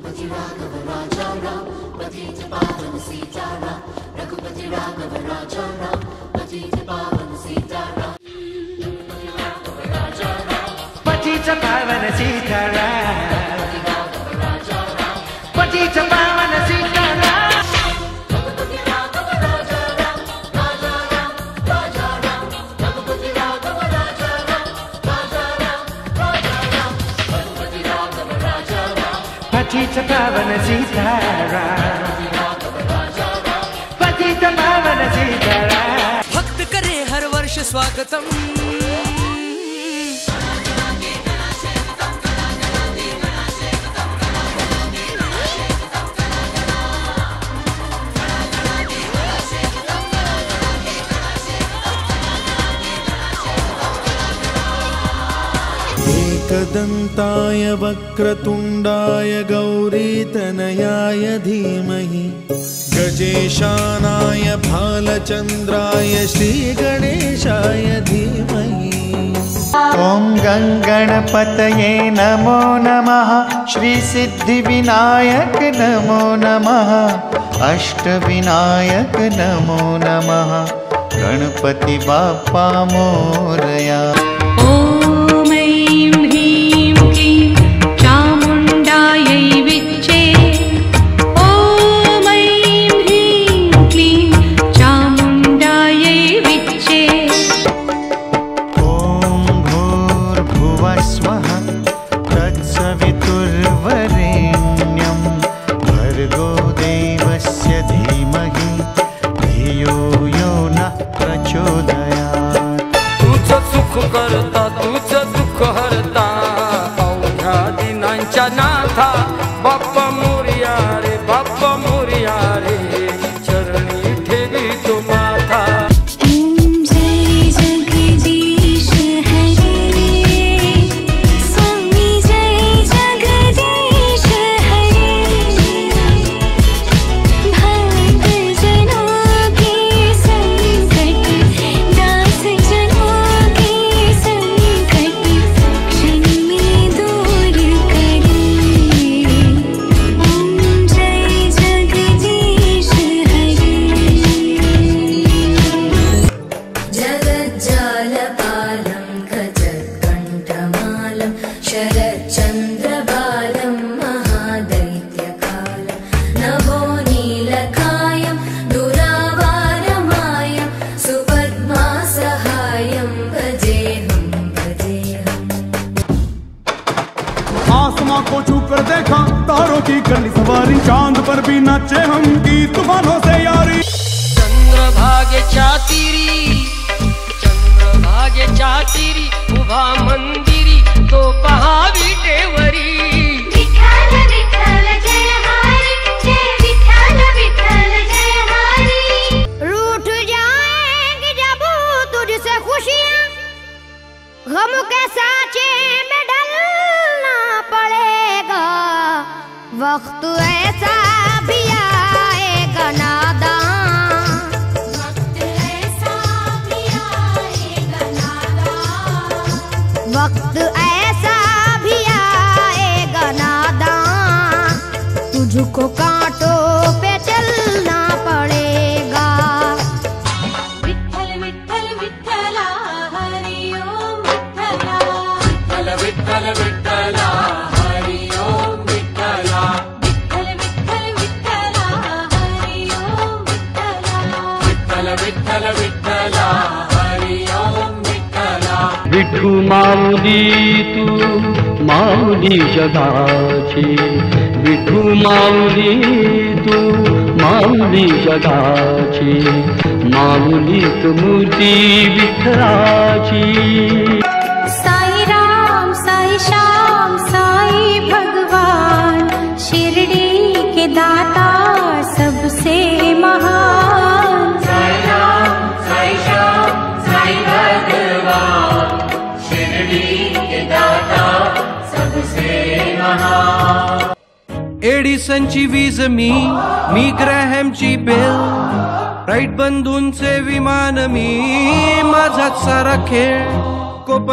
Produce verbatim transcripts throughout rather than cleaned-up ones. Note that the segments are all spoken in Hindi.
रघुपति राघव राजा राम पतित पावन सीताराम रघुपति राघव राजा राम पतित पावन सीताराम पतित पावन सीताराम पतित पावन सीताराम पतित पावन सीताराम पतित पावन सीताराम भक्त करे हर वर्ष स्वागतम एकदन्ताय वक्रतुण्डाय गौरीतनयाय धीमहि गजेशानाय भालचन्द्राय श्रीगणेशाय धीमहि। ॐ गङ्गणपतये नमो नमः श्रीसिद्धिविनायक नमो नमः अष्टविनायक नमो नमः गणपति बाप्पा मोरया। करता तुझं दुःख हरता अवघ्या दिनांच्या नाथा बाप्पा मोरया रे बाप्पा मोरया रे चरणी ठेवी तो माथा। शरच्चन्द्रबालं महादैत्यकालं नभो नीलकायं दुरावारमायं सुपद्मासहायं भजेऽहं भजेऽहम्। आसमां को छू कर देखा तारों की करनी सवारी चांद पर भी नाचे हम की तूफानों से यारी। चंद्रभागे चातिरी चंद्रभागे चातिरी उभा मंदिरी तो पहा विटेवरी विठ्ठल विठ्ठल जय हरी जय विठ्ठल विठ्ठल जय हरी। रूठ जाएंगी जब तुझसे खुशियां गम के साँचे में डलना पड़ेगा वक्त ऐसा भी आएगा नादान वक्त ऐसा भी आएगा नादान वक्त ऐसा भी आएगा नादान तुझको कांटों पे चलना पड़ेगा। विठ्ठल विठ्ठल विठ्ठला हरि ओम विठ्ठला विठ्ठल विठ्ठल विठ्ठला हरि ओम विठ्ठला विठ्ठल विठ्ठल विठ्ठला हरि ओम विठ्ठला विठ्ठल विठ्ठल विठ्ठला हरि ओम विठ्ठला। विठू माऊली तू माऊली जगाची विठू माऊली तू माऊली जगाची माऊलीत मूर्ती विठ्ठलाची। साई राम साई श्याम साई भगवान शिरडी के दाता सबसे महान। साई राम साई श्याम साई भगवान शिरडी के दाता सबसे महान। एडिसनची वीज मी मी ग्रॅहमची बेल राईट बंधूंचे विमान मी माझाच सारा खेळ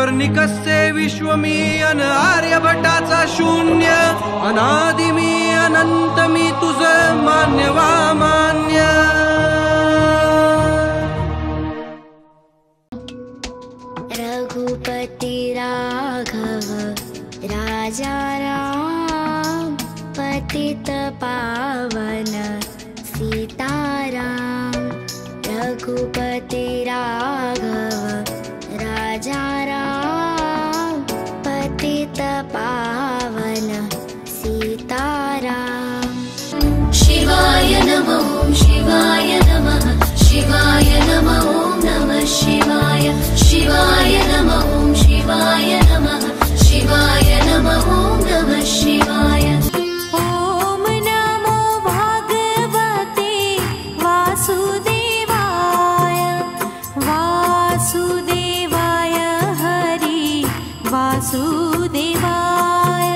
कोपर्निकसचे विश्व मी अन आर्यभटाचा शून्य अनादि मी अन अनंत मी तुझं मान्यवा मान्य. रघुपति राघव राजा राम पतित पावन सीताराम. रघुपति राघव राजा राम पतित पावन सीताराम. शिवाय नमो शिवाय नमः शिवाय नमो नमः शिवाय शिवाय नमो शिवाय नमः शिवाय नमो नमः शिवाय. ॐ नमो भगवते वासुदेवाय वासुदेवाय हरि वासुदेवाय.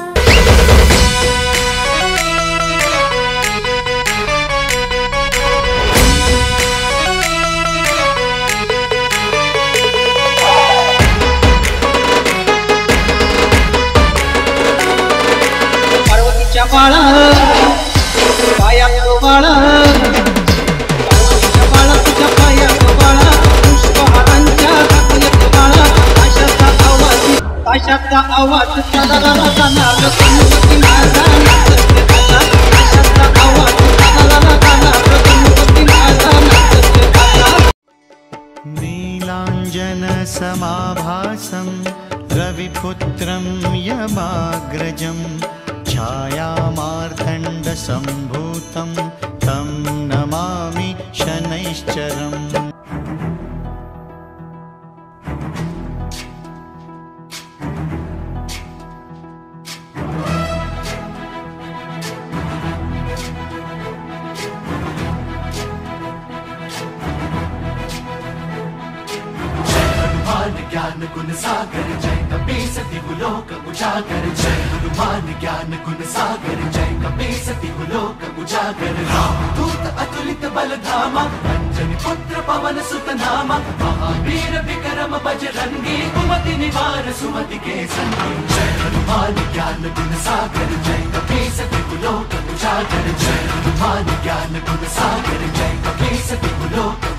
पार्वतीच्या बाळा पायात बाळा पार्वतीच्या बाळा तुझ्या पायात बाळा पुष्पहारांच्या हातात बाळा आशाचा आवाज आशाचा आवाज सदाला जाणार गणपती माझा नाचते आला. आशाचा आवाज सदाला जाणार गणपती माझा नाचते आला. नीलाञ्जन समाभासं रविपुत्रं यमाग्रजं छायामार्तण्डसम्भूतं तं नमामि शनैश्चरम्. ज्ञान गुण सागर जय कपीस तिहुलोक उजागर. जय हनुमान ज्ञान गुण सागर जय कपीस तिहुलोक उजागर. रामदूत अतुलित बलधामा अंजनी पुत्र पवन सुत नामा. महावीर विक्रम बजरंगी कुमति निवार सुमति के संगी. जय हनुमान ज्ञान गुण सागर जय कपीस तिहुलोक उजागर. जय हनुमान ज्ञान गुण सागर जय कपीस तिहुलोक